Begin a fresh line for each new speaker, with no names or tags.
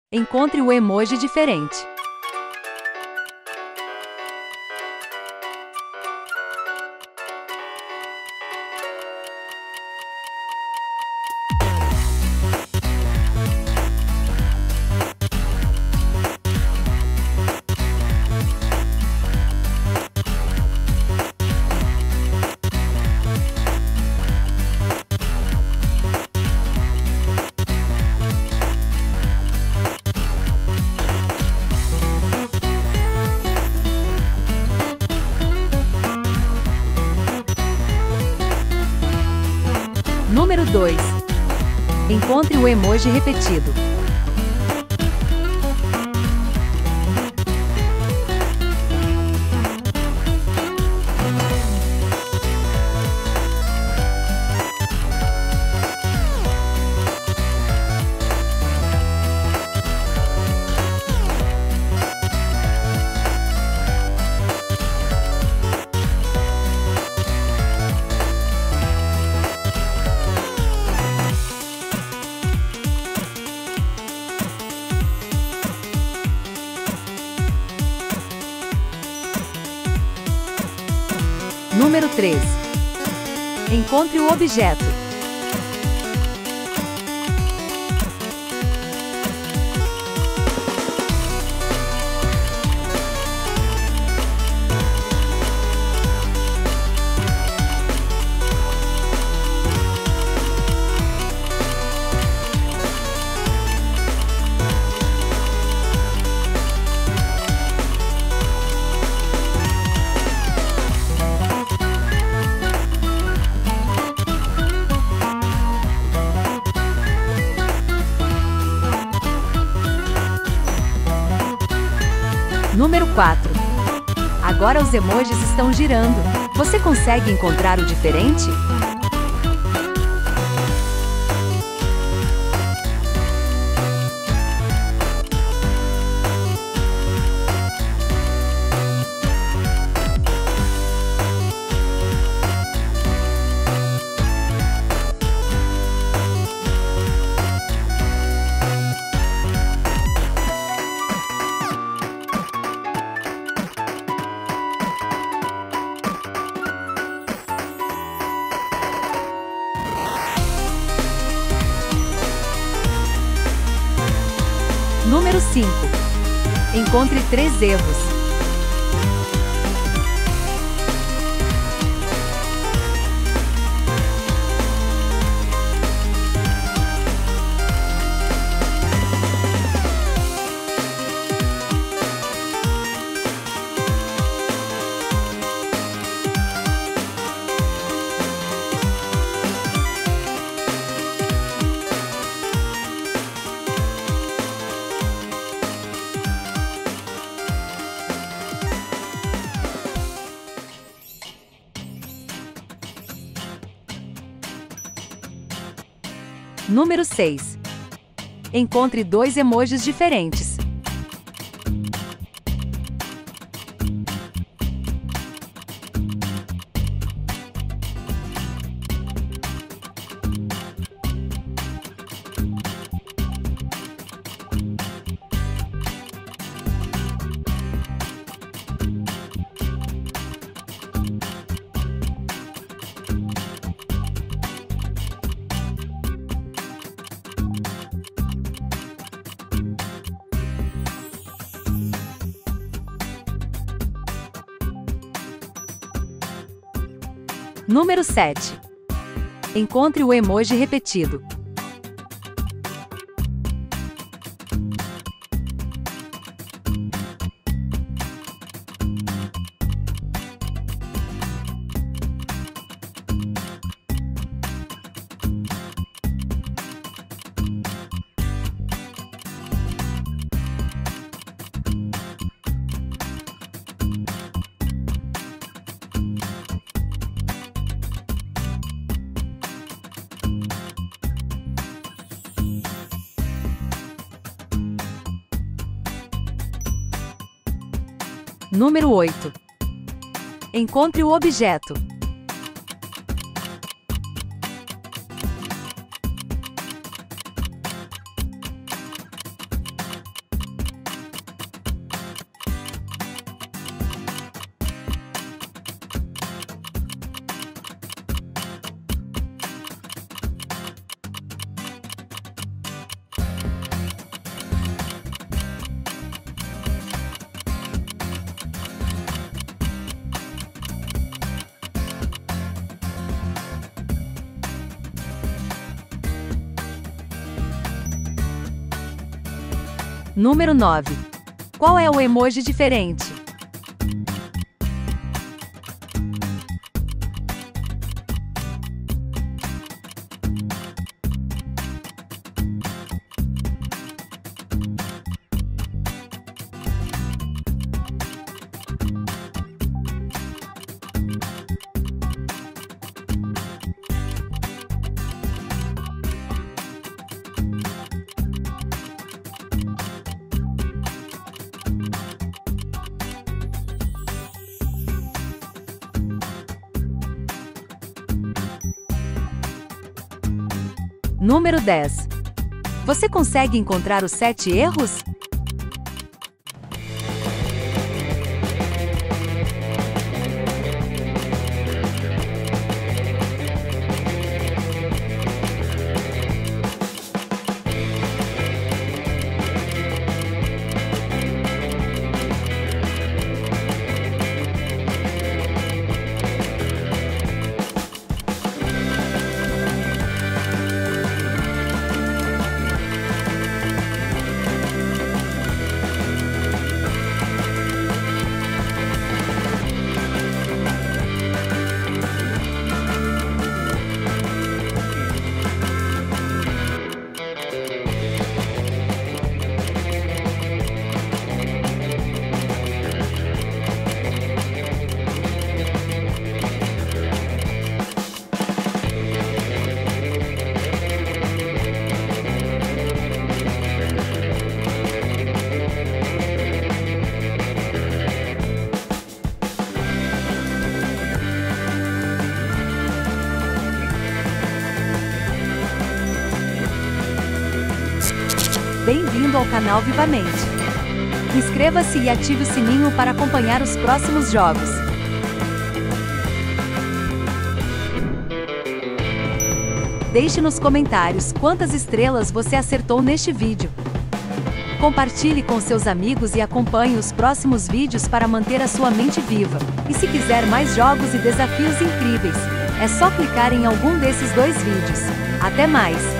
Encontre o emoji diferente. Número 2. Encontre o emoji repetido. Número 3. Encontre o objeto. Número 4. Agora os emojis estão girando. Você consegue encontrar o diferente? Número 5. Encontre 3 erros. Número 6. Encontre 2 emojis diferentes. Número 7. Encontre o emoji repetido. Número 8. Encontre o objeto. Número 9. Qual é o emoji diferente? Número 10. Você consegue encontrar os 7 erros? Bem-vindo ao canal Vivamente. Inscreva-se e ative o sininho para acompanhar os próximos jogos. Deixe nos comentários quantas estrelas você acertou neste vídeo. Compartilhe com seus amigos e acompanhe os próximos vídeos para manter a sua mente viva. E se quiser mais jogos e desafios incríveis, é só clicar em algum desses 2 vídeos. Até mais!